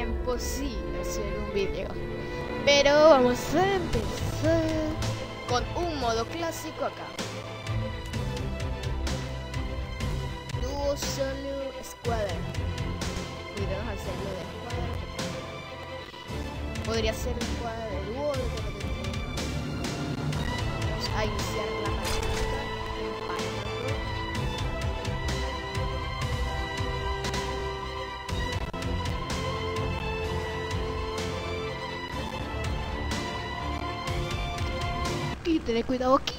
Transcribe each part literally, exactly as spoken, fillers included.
imposible hacer un video. Pero vamos a empezar con un modo clásico acá. Dúo, solo, escuadra. Podríamos hacerlo de escuadra. Podría ser escuadra de dúo. Vamos a iniciar la partida. Empatando. Y tener cuidado aquí.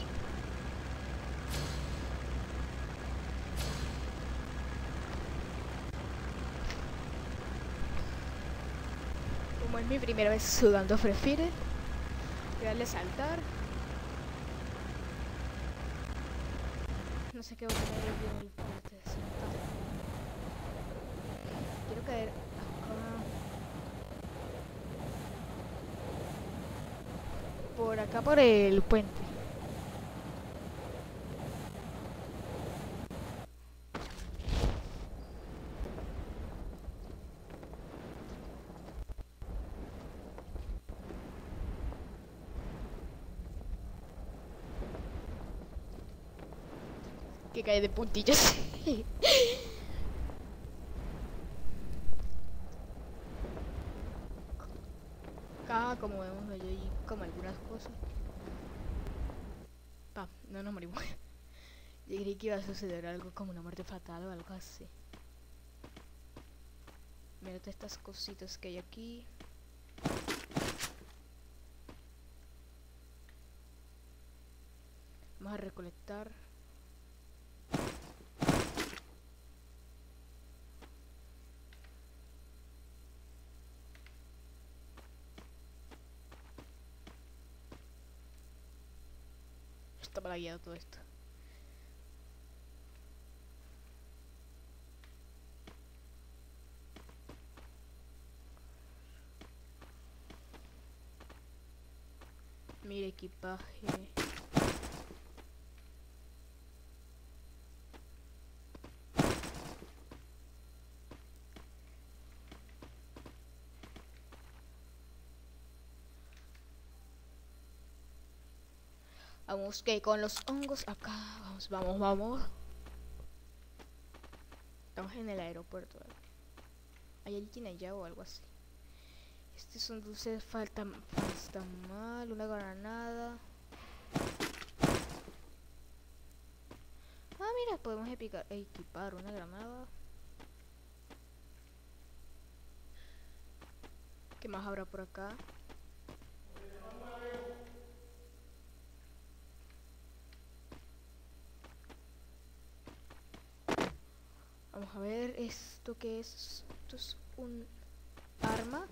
Como es mi primera vez jugando Free Fire, voy a darle saltar. No sé qué voy a poner en el parte de saltar. Quiero caer acá. Por acá, por el puente. Que cae de puntillas. Acá, como vemos, hay como algunas cosas. Pa, no nos morimos. Yo creí que iba a suceder algo como una muerte fatal o algo así. Mira todas estas cositas que hay aquí. Vamos a recolectar. Está mal guiado todo esto. Mira, equipaje. Vamos que con los hongos acá. Vamos, vamos, vamos. Estamos en el aeropuerto. ¿Hay alguien allá o algo así? Este es un dulce, falta, falta mal, una granada. Ah, mira, podemos epicar, equipar una granada. ¿Qué más habrá por acá? Vamos a ver, ¿esto qué es? Esto es un arma.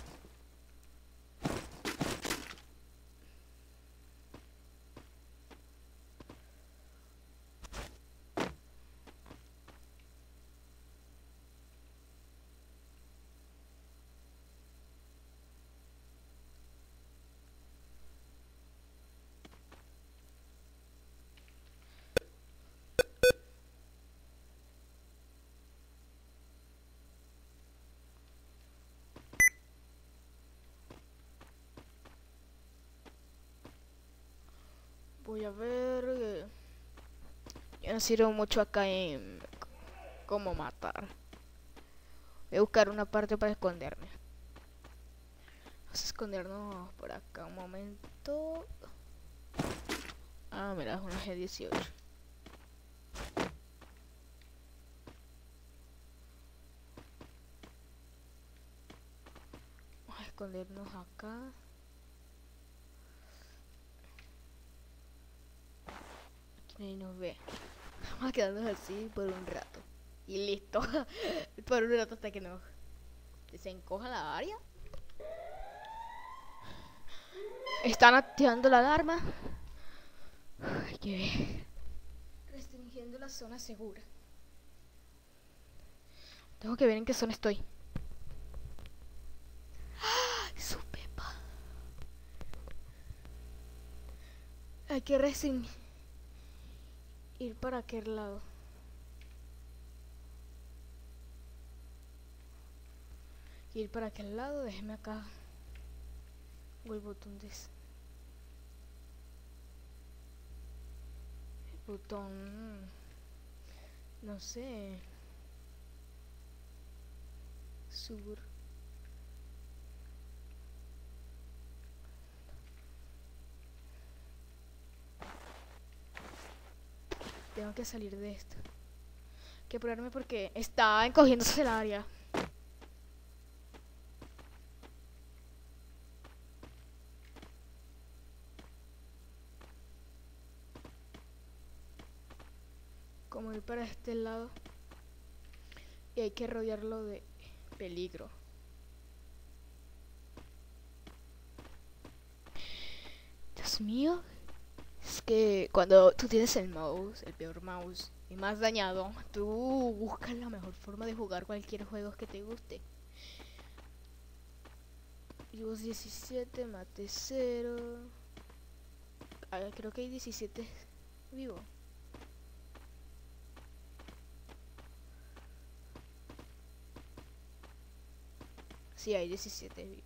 Voy a ver. Eh, yo no sirvo mucho acá en cómo matar. Voy a buscar una parte para esconderme. Vamos a escondernos por acá un momento. Ah, mira, es una G dieciocho. Vamos a escondernos acá. Aquí nadie nos ve. Vamos a quedarnos así por un rato. Y listo. Por un rato hasta que nos se encoja la área. Están activando la alarma. Hay que ver. Restringiendo la zona segura. Tengo que ver en qué zona estoy. ¡Ah! Su pepa. Hay que restringir. Ir para aquel lado. ir para aquel lado. Déjeme acá. O el botón de... El botón... No sé. Sur. Tengo que salir de esto. Hay que apurarme porque está encogiéndose el área. Como ir para este lado. Y hay que rodearlo de peligro. Dios mío. Es que cuando tú tienes el mouse, el peor mouse y más dañado, tú buscas la mejor forma de jugar cualquier juego que te guste. Vivos diecisiete, mate cero. Ah, creo que hay diecisiete vivos. Sí, hay diecisiete vivos.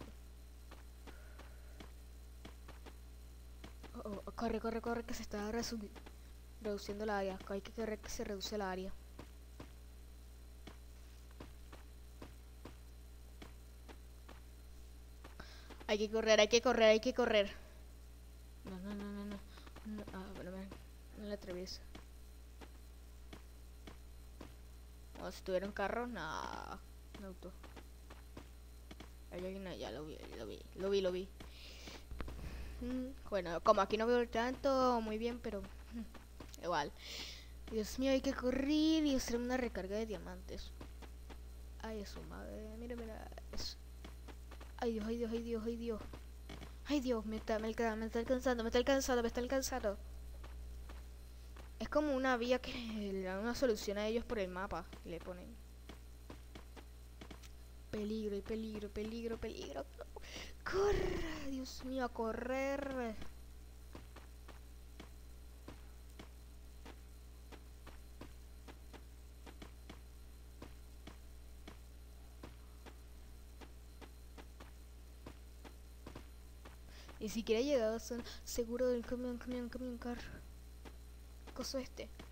Oh, oh, corre, corre, corre, que se está reduciendo el área. Hay que correr que se reduce el área. Hay que correr, hay que correr, hay que correr. No, no, no, no, no. no ah, bueno, me, no le atravieso. O si tuviera un carro, nada. Un auto. Hay alguien allá, lo vi, lo vi, lo vi, lo vi. Mm, bueno, como aquí no veo tanto muy bien, pero mm, igual. Dios mío, hay que correr y hacer una recarga de diamantes. Ay, eso, madre. Mira, mira. Eso. Ay, Dios, ay, Dios, ay, Dios, ay, Dios. Ay, Dios, me está, me, está, me está alcanzando, me está alcanzando, me está alcanzando. Es como una vía que le dan una solución a ellos por el mapa. Le ponen peligro y peligro, peligro, peligro. Corre, Dios mío, a correr. Ni siquiera he llegado a ser seguro del camión, camión, camión, carro. ¿Qué coso este?